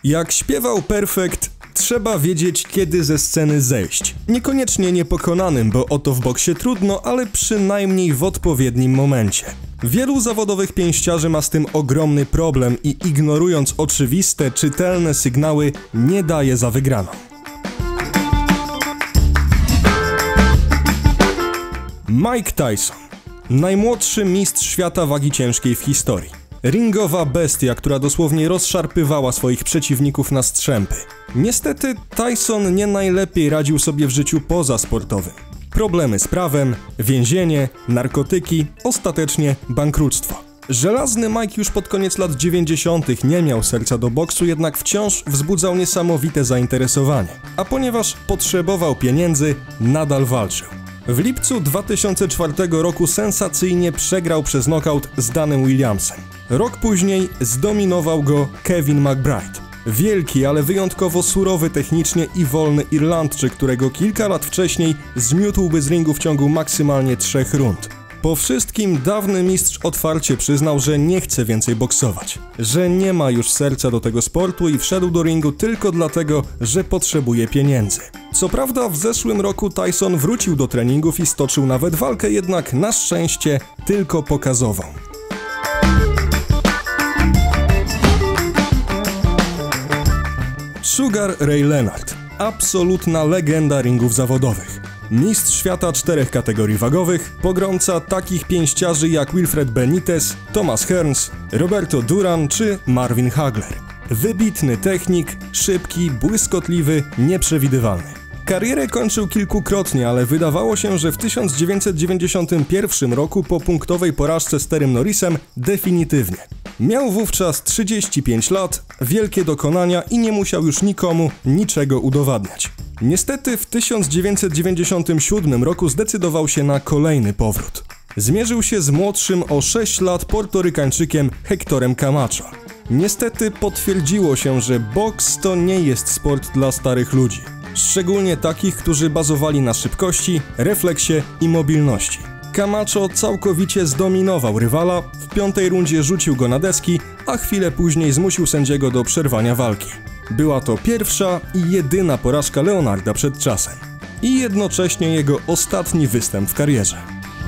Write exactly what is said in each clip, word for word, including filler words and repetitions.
Jak śpiewał Perfect, trzeba wiedzieć, kiedy ze sceny zejść. Niekoniecznie niepokonanym, bo o to w boksie trudno, ale przynajmniej w odpowiednim momencie. Wielu zawodowych pięściarzy ma z tym ogromny problem i ignorując oczywiste, czytelne sygnały, nie daje za wygraną. Mike Tyson. Najmłodszy mistrz świata wagi ciężkiej w historii. Ringowa bestia, która dosłownie rozszarpywała swoich przeciwników na strzępy. Niestety Tyson nie najlepiej radził sobie w życiu pozasportowym. Problemy z prawem, więzienie, narkotyki, ostatecznie bankructwo. Żelazny Mike już pod koniec lat dziewięćdziesiątych nie miał serca do boksu, jednak wciąż wzbudzał niesamowite zainteresowanie. A ponieważ potrzebował pieniędzy, nadal walczył. W lipcu dwa tysiące czwartego roku sensacyjnie przegrał przez nokaut z Danem Williamsem. Rok później zdominował go Kevin McBride. Wielki, ale wyjątkowo surowy technicznie i wolny Irlandczyk, którego kilka lat wcześniej zmiótłby z ringu w ciągu maksymalnie trzech rund. Po wszystkim dawny mistrz otwarcie przyznał, że nie chce więcej boksować, że nie ma już serca do tego sportu i wszedł do ringu tylko dlatego, że potrzebuje pieniędzy. Co prawda w zeszłym roku Tyson wrócił do treningów i stoczył nawet walkę, jednak na szczęście tylko pokazową. Sugar Ray Leonard. Absolutna legenda ringów zawodowych. Mistrz świata czterech kategorii wagowych, pogromca takich pięściarzy jak Wilfred Benitez, Thomas Hearns, Roberto Duran czy Marvin Hagler. Wybitny technik, szybki, błyskotliwy, nieprzewidywalny. Karierę kończył kilkukrotnie, ale wydawało się, że w tysiąc dziewięćset dziewięćdziesiątym pierwszym roku po punktowej porażce z Terrym Norrisem definitywnie. Miał wówczas trzydzieści pięć lat, wielkie dokonania i nie musiał już nikomu niczego udowadniać. Niestety w tysiąc dziewięćset dziewięćdziesiątym siódmym roku zdecydował się na kolejny powrót. Zmierzył się z młodszym o sześć lat Portorykańczykiem Hectorem Camacho. Niestety potwierdziło się, że boks to nie jest sport dla starych ludzi. Szczególnie takich, którzy bazowali na szybkości, refleksie i mobilności. Camacho całkowicie zdominował rywala, w piątej rundzie rzucił go na deski, a chwilę później zmusił sędziego do przerwania walki. Była to pierwsza i jedyna porażka Leonarda przed czasem. I jednocześnie jego ostatni występ w karierze.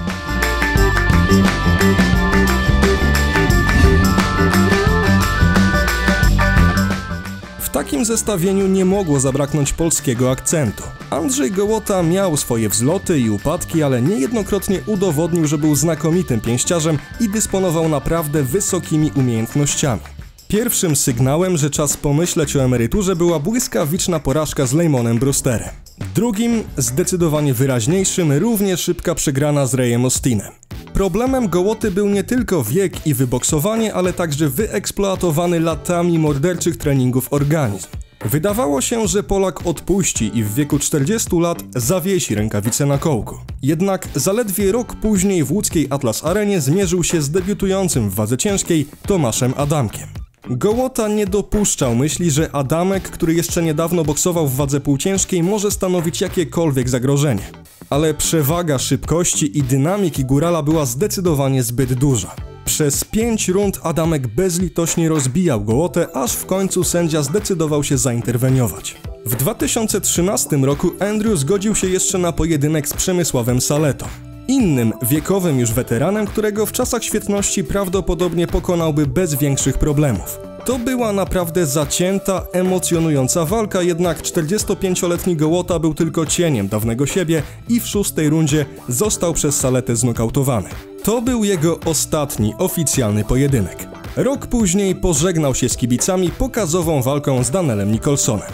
W takim zestawieniu nie mogło zabraknąć polskiego akcentu. Andrzej Gołota miał swoje wzloty i upadki, ale niejednokrotnie udowodnił, że był znakomitym pięściarzem i dysponował naprawdę wysokimi umiejętnościami. Pierwszym sygnałem, że czas pomyśleć o emeryturze, była błyskawiczna porażka z Lejmonem Brewsterem. Drugim, zdecydowanie wyraźniejszym, równie szybka przegrana z Rayem Austinem. Problemem Gołoty był nie tylko wiek i wyboksowanie, ale także wyeksploatowany latami morderczych treningów organizm. Wydawało się, że Polak odpuści i w wieku czterdziestu lat zawiesi rękawice na kołku. Jednak zaledwie rok później w łódzkiej Atlas Arenie zmierzył się z debiutującym w wadze ciężkiej Tomaszem Adamkiem. Gołota nie dopuszczał myśli, że Adamek, który jeszcze niedawno boksował w wadze półciężkiej, może stanowić jakiekolwiek zagrożenie. Ale przewaga szybkości i dynamiki górala była zdecydowanie zbyt duża. Przez pięć rund Adamek bezlitośnie rozbijał Gołotę, aż w końcu sędzia zdecydował się zainterweniować. W dwa tysiące trzynastym roku Andrew zgodził się jeszcze na pojedynek z Przemysławem Saletą. Innym, wiekowym już weteranem, którego w czasach świetności prawdopodobnie pokonałby bez większych problemów. To była naprawdę zacięta, emocjonująca walka, jednak czterdziestopięcioletni Gołota był tylko cieniem dawnego siebie i w szóstej rundzie został przez Saletę znokautowany. To był jego ostatni oficjalny pojedynek. Rok później pożegnał się z kibicami pokazową walką z Danielem Nicholsonem.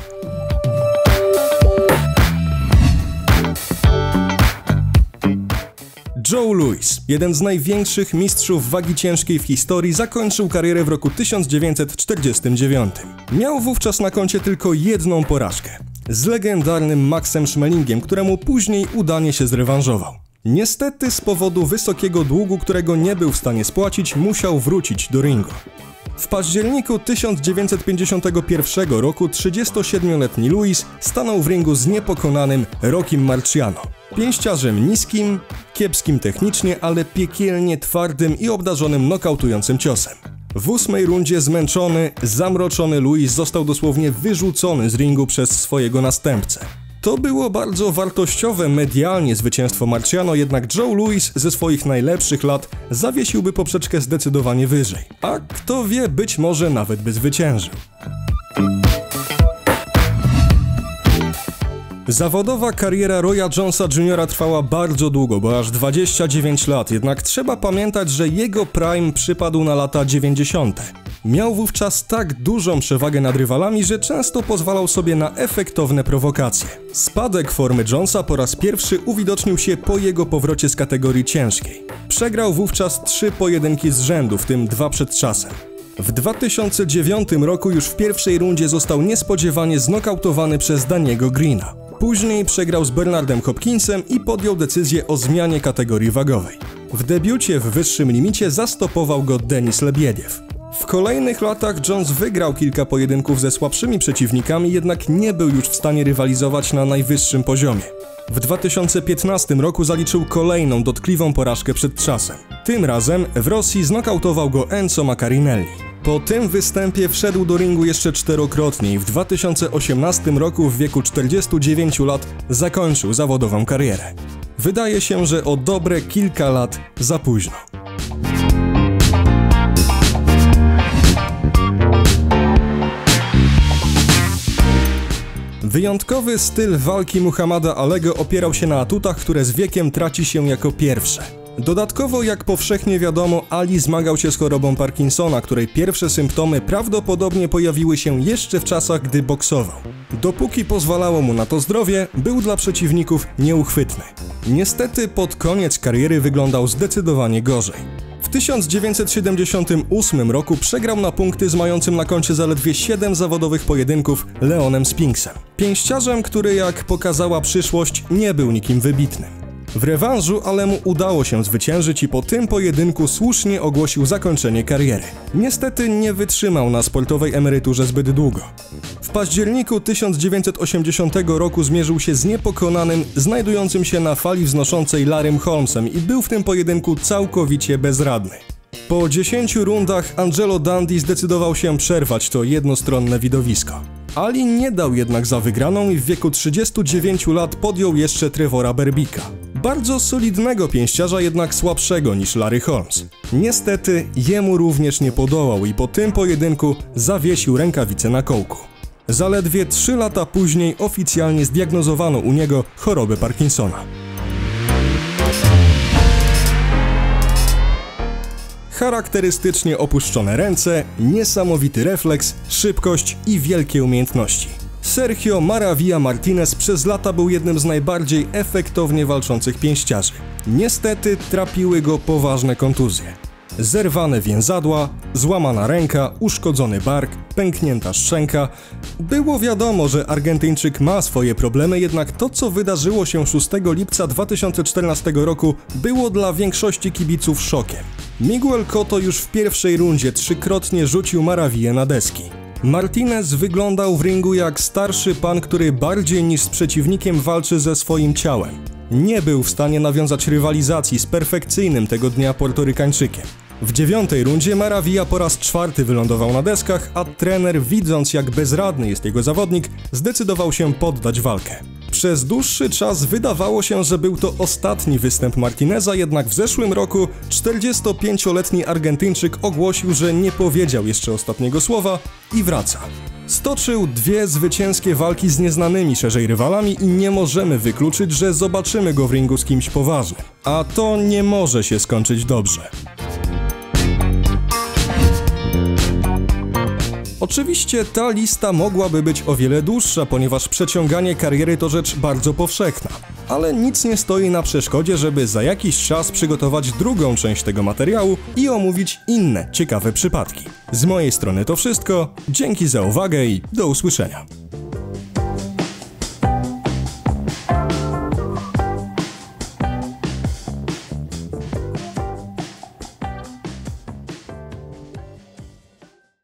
Joe Louis, jeden z największych mistrzów wagi ciężkiej w historii, zakończył karierę w roku tysiąc dziewięćset czterdziestym dziewiątym. Miał wówczas na koncie tylko jedną porażkę z legendarnym Maxem Schmelingiem, któremu później udanie się zrewanżował. Niestety z powodu wysokiego długu, którego nie był w stanie spłacić, musiał wrócić do ringu. W październiku tysiąc dziewięćset pięćdziesiątego pierwszego roku trzydziestosiedmioletni Louis stanął w ringu z niepokonanym Rockim Marciano. Pięściarzem niskim, kiepskim technicznie, ale piekielnie twardym i obdarzonym nokautującym ciosem. W ósmej rundzie zmęczony, zamroczony Lewis został dosłownie wyrzucony z ringu przez swojego następcę. To było bardzo wartościowe medialnie zwycięstwo Marciano, jednak Joe Louis ze swoich najlepszych lat zawiesiłby poprzeczkę zdecydowanie wyżej. A kto wie, być może nawet by zwyciężył. Zawodowa kariera Roya Jonesa juniora trwała bardzo długo, bo aż dwadzieścia dziewięć lat, jednak trzeba pamiętać, że jego prime przypadł na lata dziewięćdziesiąte. Miał wówczas tak dużą przewagę nad rywalami, że często pozwalał sobie na efektowne prowokacje. Spadek formy Jonesa po raz pierwszy uwidocznił się po jego powrocie z kategorii ciężkiej. Przegrał wówczas trzy pojedynki z rzędu, w tym dwa przed czasem. W dwa tysiące dziewiątym roku już w pierwszej rundzie został niespodziewanie znokautowany przez Daniego Greena. Później przegrał z Bernardem Hopkinsem i podjął decyzję o zmianie kategorii wagowej. W debiucie w wyższym limicie zastopował go Denis Lebiediew. W kolejnych latach Jones wygrał kilka pojedynków ze słabszymi przeciwnikami, jednak nie był już w stanie rywalizować na najwyższym poziomie. W dwa tysiące piętnastym roku zaliczył kolejną dotkliwą porażkę przed czasem. Tym razem w Rosji znokautował go Enzo Maccarinelli. Po tym występie wszedł do ringu jeszcze czterokrotnie i w dwa tysiące osiemnastym roku w wieku czterdziestu dziewięciu lat zakończył zawodową karierę. Wydaje się, że o dobre kilka lat za późno. Wyjątkowy styl walki Muhammada Alego opierał się na atutach, które z wiekiem traci się jako pierwsze. Dodatkowo, jak powszechnie wiadomo, Ali zmagał się z chorobą Parkinsona, której pierwsze symptomy prawdopodobnie pojawiły się jeszcze w czasach, gdy boksował. Dopóki pozwalało mu na to zdrowie, był dla przeciwników nieuchwytny. Niestety pod koniec kariery wyglądał zdecydowanie gorzej. W tysiąc dziewięćset siedemdziesiątym ósmym roku przegrał na punkty z mającym na koncie zaledwie siedem zawodowych pojedynków Leonem Spinksem. Pięściarzem, który, jak pokazała przyszłość, nie był nikim wybitnym. W rewanżu Alemu udało się zwyciężyć i po tym pojedynku słusznie ogłosił zakończenie kariery. Niestety nie wytrzymał na sportowej emeryturze zbyt długo. W październiku tysiąc dziewięćset osiemdziesiątego roku zmierzył się z niepokonanym, znajdującym się na fali wznoszącej Larrym Holmesem i był w tym pojedynku całkowicie bezradny. Po dziesięciu rundach Angelo Dundee zdecydował się przerwać to jednostronne widowisko. Ali nie dał jednak za wygraną i w wieku trzydziestu dziewięciu lat podjął jeszcze Trevora Berbicka. Bardzo solidnego pięściarza, jednak słabszego niż Larry Holmes. Niestety jemu również nie podołał i po tym pojedynku zawiesił rękawice na kołku. Zaledwie trzy lata później oficjalnie zdiagnozowano u niego chorobę Parkinsona. Charakterystycznie opuszczone ręce, niesamowity refleks, szybkość i wielkie umiejętności. Sergio Maravilla Martinez przez lata był jednym z najbardziej efektownie walczących pięściarzy. Niestety trapiły go poważne kontuzje. Zerwane więzadła, złamana ręka, uszkodzony bark, pęknięta szczęka. Było wiadomo, że Argentyńczyk ma swoje problemy, jednak to, co wydarzyło się szóstego lipca dwa tysiące czternastego roku, było dla większości kibiców szokiem. Miguel Cotto już w pierwszej rundzie trzykrotnie rzucił Maravillę na deski. Martinez wyglądał w ringu jak starszy pan, który bardziej niż z przeciwnikiem walczy ze swoim ciałem. Nie był w stanie nawiązać rywalizacji z perfekcyjnym tego dnia Portorykańczykiem. W dziewiątej rundzie Maravilla po raz czwarty wylądował na deskach, a trener, widząc jak bezradny jest jego zawodnik, zdecydował się poddać walkę. Przez dłuższy czas wydawało się, że był to ostatni występ Martineza, jednak w zeszłym roku czterdziestopięcioletni Argentyńczyk ogłosił, że nie powiedział jeszcze ostatniego słowa i wraca. Stoczył dwie zwycięskie walki z nieznanymi szerzej rywalami i nie możemy wykluczyć, że zobaczymy go w ringu z kimś poważnym. A to nie może się skończyć dobrze. Oczywiście ta lista mogłaby być o wiele dłuższa, ponieważ przeciąganie kariery to rzecz bardzo powszechna. Ale nic nie stoi na przeszkodzie, żeby za jakiś czas przygotować drugą część tego materiału i omówić inne ciekawe przypadki. Z mojej strony to wszystko, dzięki za uwagę i do usłyszenia.